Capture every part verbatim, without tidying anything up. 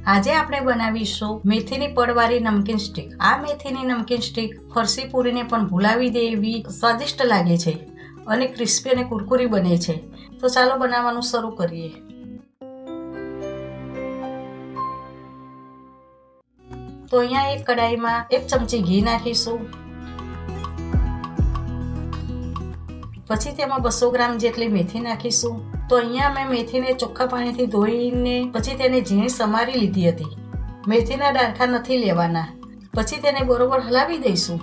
આજે આપણે બનાવીશું મેથીની પડવાળી નમકીન સ્ટીક। આ મેથીની નમકીન સ્ટીક ફરસી પૂરીને પણ ભૂલાવી દે એવી સ્વાદિષ્ટ લાગે છે અને ક્રિસ્પી અને કુરકુરી બને છે। તો ચાલો બનાવવાનું શરૂ કરીએ। તો અહીંયા એક કડાઈમાં એક ચમચી ઘી નાખીશું। પછી તેમાં બસો ગ્રામ જેટલી મેથી નાખીશું। તો અહીંયા મેં મેથીને ચોખ્ખા પાણીથી ધોઈને પછી તેને ઝીણી સમારી લીધી હતી। મેથીના ડાળખા નથી લેવાના। પછી તેને બરોબર હલાવી દઈશું।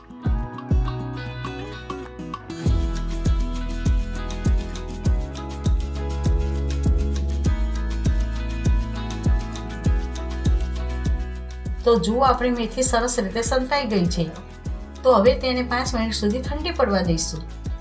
તો જુઓ આપણી મેથી સરસ રીતે સંતાઈ ગઈ છે। તો હવે તેને પાંચ મિનિટ સુધી ઠંડી પડવા દઈશું।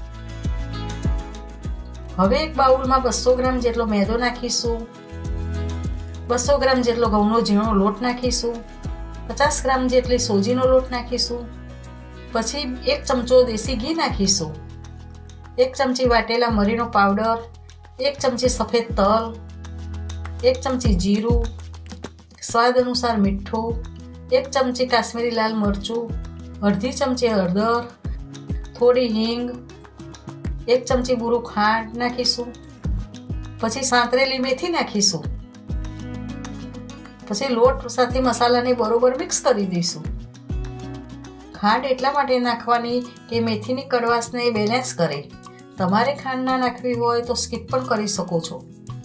હવે એક બાઉલમાં બસો ગ્રામ જેટલો મેદો નાખીશું। બસો ગ્રામ જેટલો ઘઉંનો ઝીણો લોટ નાખીશું। પચાસ ગ્રામ જેટલી સોજીનો લોટ નાખીશું। પછી એક ચમચો દેશી ઘી નાખીશું। એક ચમચી વાટેલા મરીનો પાવડર, એક ચમચી સફેદ તલ, એક ચમચી જીરું, સ્વાદ અનુસાર મીઠું, એક ચમચી કાશ્મીરી લાલ મરચું, અડધી ચમચી હળદર, થોડી હિંગ, એક ચમચી બુરું ખાંડ નાખીશું। પછી સાંતરેલી મેથી નાખીશું। પછી લોટ સાથે મસાલાને બરોબર મિક્સ કરી દઈશું। ખાંડ એટલા માટે નાખવાની કે મેથીની કડવાશને બેલેન્સ કરે। તમારે ખાંડ ના નાખવી હોય તો સ્કીપ પણ કરી શકો છો।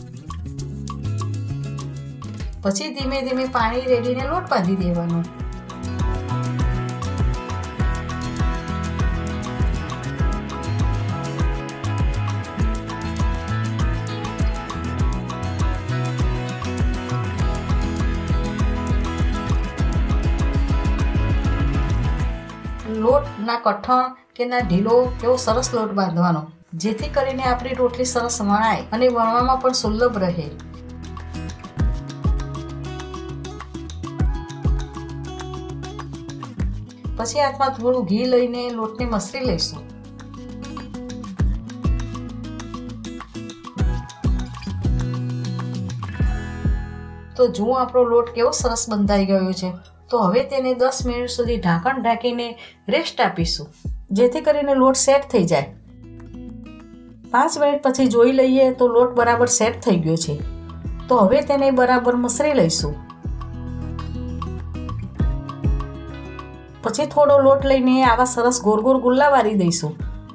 પછી ધીમે ધીમે પાણી રેડીને લોટ બાંધી દેવાનો। લોટ ના કઠણ કે ના ઢીલો એવો સરસ લોટ બાંધવાનો, જેથી કરીને આપણી રોટલી સરસ વણાય અને વણવામાં પણ સુલભ રહે। પછી હાથમાં થોડું ઘી લઈને લોટને મસળી લઈશું। તો જુઓ આપણો લોટ કેવો સરસ બંધાઈ ગયો છે। તો હવે તેને દસ મિનિટ સુધી ઢાંકણ ઢાંકીને રેસ્ટ આપીશું, જેથી કરીને લોટ સેટ થઈ જાય। પાંચ મિનિટ પછી જોઈ લઈએ તો લોટ બરાબર સેટ થઈ ગયો છે। તો હવે તેને બરાબર મસળી લઈશું। પછી થોડો લોટ લઈને આવા સરસ ગોળ ગોળ ગુલ્લા વાળી દઈશું।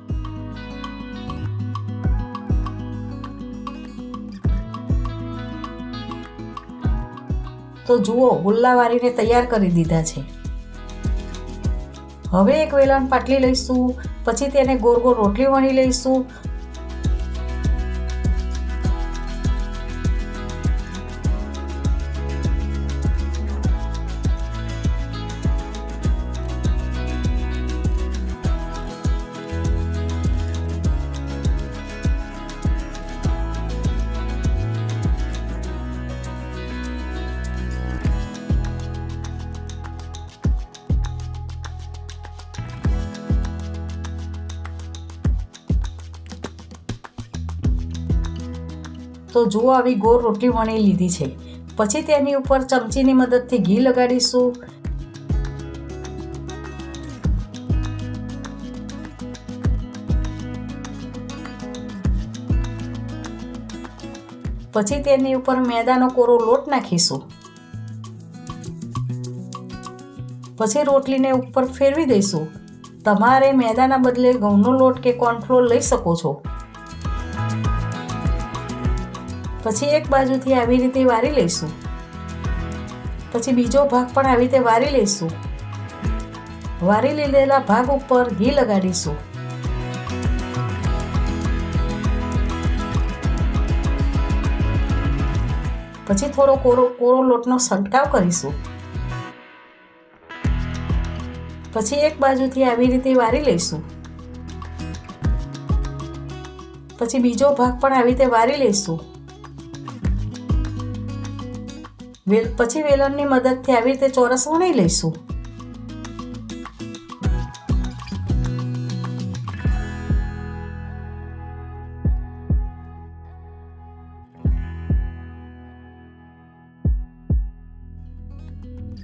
તો જુઓ ગુલ્લા વાળીને તૈયાર કરી દીધા છે। હવે એક વેલણ પાટલી લઈશું। પછી તેને ગોળ ગોળ રોટલી વણી લઈશું। તો જુઓ આવી ગોળ રોટલી વણી લીધી છે। પછી તેની ઉપર ચમચીની મદદથી ઘી લગાડીશું। પછી તેની ઉપર મેદાનો કોરો લોટ નાખીશું। પછી રોટલીને ઉપર ફેરવી દઈશું। તમારે મેદાના બદલે ઘઉંનો લોટ કે કોર્નફ્લોર લઈ શકો છો। પછી એક બાજુથી આવી રીતે વારી લઈશું। પછી બીજો ભાગ પણ આવી રીતે વારી લઈશું। વારી લીધેલા ભાગ ઉપર ઘી લગાડીશું। પછી થોડો કોરો કોરો લોટનો છંટકાવ કરીશું। પછી એક બાજુથી આવી રીતે વારી લઈશું। પછી બીજો ભાગ પણ આવી રીતે વારી લઈશું। પછી વેલણની મદદથી આવી રીતે ચોરસ વણી લઈશું।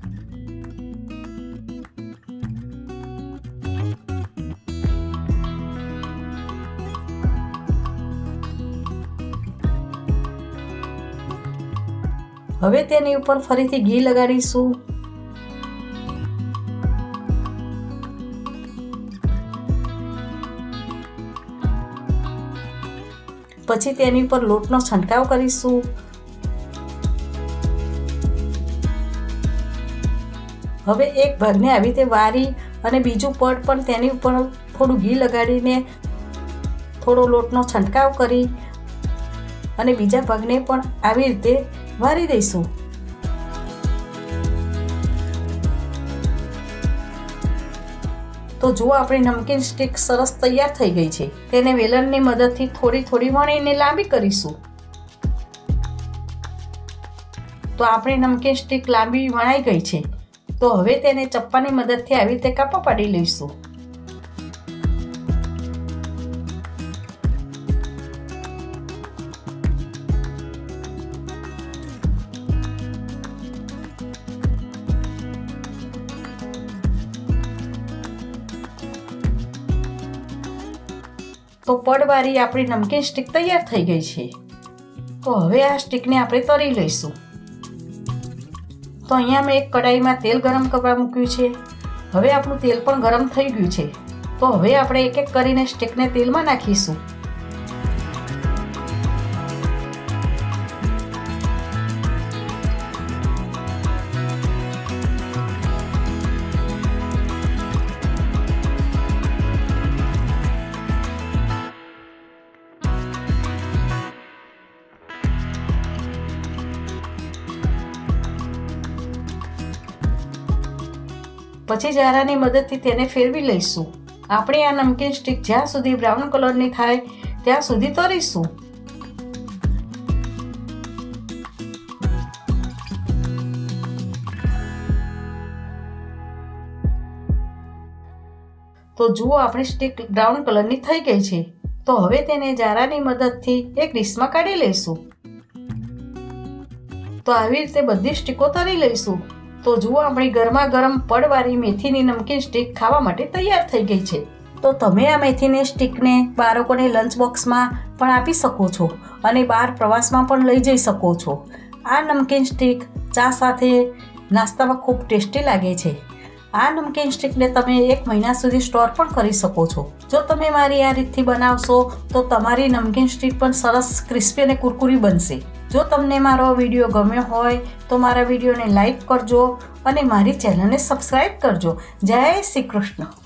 હવે તેની ઉપર ફરીથી ઘી લગાડીશું. પછી તેની ઉપર લોટનો છંટકાવ કરીશું. હવે એક ભાગને આવી રીતે વારી અને બીજું પડ પણ તેની ઉપર થોડું ઘી લગાડીને થોડો લોટનો છંટકાવ કરી અને બીજા ભાગને પણ આવી રીતે વારી દઈશું. તો જુઓ આપણી નમકીન સ્ટીક સરસ તૈયાર થઈ ગઈ છે. તેને વેલણની મદદથી થોડી થોડી વણીને લાંબી કરીશું. તો આપણી નમકીન સ્ટીક લાંબી વણાઈ ગઈ છે. તો હવે તેને ચપ્પાની મદદથી આવી રીતે કાપા પાડી લઈશું. તો પડવાળી આપણી નમકીન સ્ટીક તૈયાર થઈ ગઈ છે. તો હવે આ સ્ટીકને આપણે તળી લઈશું. તો અહીંયા મેં એક કડાઈમાં તેલ ગરમ કરવા મૂક્યું છે. હવે આપણું તેલ પણ ગરમ થઈ ગયું છે. તો હવે આપણે એક એક કરીને સ્ટીકને તેલમાં નાખીશું. પછી જારાની મદદથી તેને ફેરવી લઈશું. આપણે આ નમકીન સ્ટીક જ્યાં સુધી બ્રાઉન કલરની થાય ત્યાં સુધી તળીશું. તો જુઓ આપણી સ્ટીક બ્રાઉન કલરની થઈ ગઈ છે. તો હવે તેને જારાની મદદથી એક ડીશમાં કાઢી લઈશું. તો આવી રીતે બધી સ્ટીકો તળી લઈશું. તો જુઓ આપણી ગરમા ગરમ પડવાળી મેથીની નમકીન સ્ટીક ખાવા માટે તૈયાર થઈ ગઈ છે. તો તમે આ મેથીની સ્ટીકને બાળકોને લંચ બોક્સમાં પણ આપી શકો છો અને બહાર પ્રવાસમાં પણ લઈ જઈ શકો છો. આ નમકીન સ્ટીક ચા સાથે નાસ્તામાં ખૂબ ટેસ્ટી લાગે છે. આ નમકીન સ્ટીકને તમે એક મહિના સુધી સ્ટોર પણ કરી શકો છો. જો તમે મારી આ રીતથી બનાવશો તો તમારી નમકીન સ્ટીક પણ સરસ ક્રિસ્પી અને કુરકુરી બનશે. જો તમને મારો વિડીયો ગમ્યો હોય તો મારા વિડીયોને લાઈક કરજો અને મારી ચેનલને સબસ્ક્રાઈબ કરજો. જય શ્રી કૃષ્ણ.